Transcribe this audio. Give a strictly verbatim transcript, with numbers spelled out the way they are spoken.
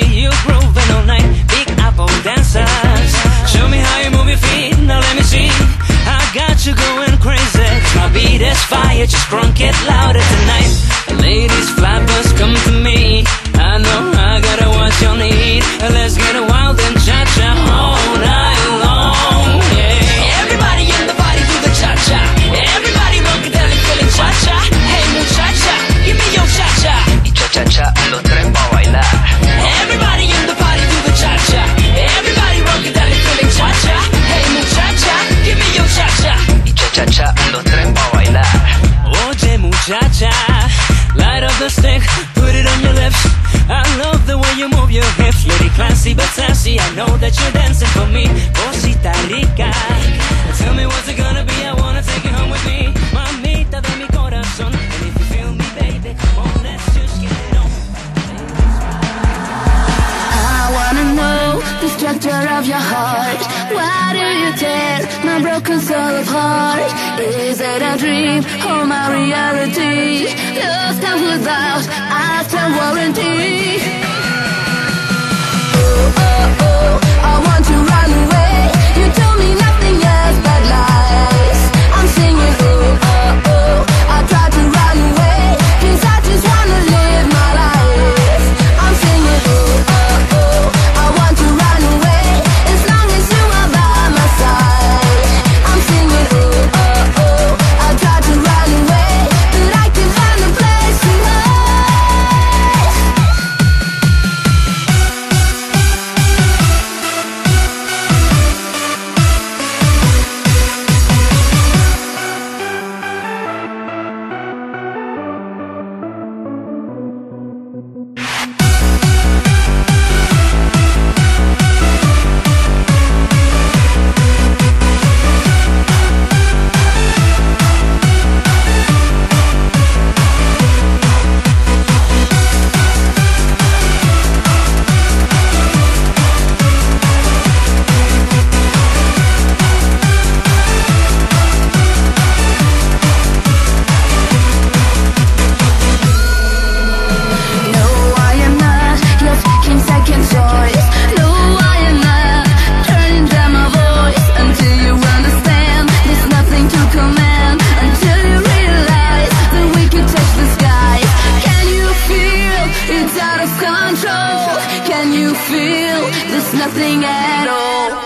see you grooving all night. Big Apple dancers, show me how you move your feet. Now let me see. I got you going crazy. My beat is fire, just crunk it louder tonight. Ladies, flappers, come to me. I know I gotta what you need. Let's get wild and cha-cha all night long. Yeah. Everybody in the party do the cha-cha. Everybody rockadelly feeling cha-cha. Hey muchacha, give me your cha-cha. Y cha-cha-cha ando tren pa' bailar. Everybody in the party do the cha-cha. Everybody rockadelly feeling cha-cha. Hey muchacha, give me your cha-cha. Y cha-cha-cha ando tren pa' bailar. Oye muchacha, light up the stick, put it on your lips. I love the way you move your hips, lady classy but sassy. I know that you're dancing for me, cosita rica. Tell me what's it gonna be, I wanna take you home with me. Mamita de mi corazón, and if you feel me baby, come on, let's just get it on. I wanna know the structure of your heart. Why do you tear my broken soul apart? Is it a dream or my reality? Lost and without after warranty. Oh, oh, oh, I want to run away. You told me nothing else but lies. I'm singing oh, oh, oh, I try to run away, 'cause I just wanna live my life. I'm singing oh, oh, oh, I want to run away, as long as you are by my side. I'm singing oh, oh, oh, I try to run away, but I can find a place to hide. It's out of control. Can you feel there's nothing at all?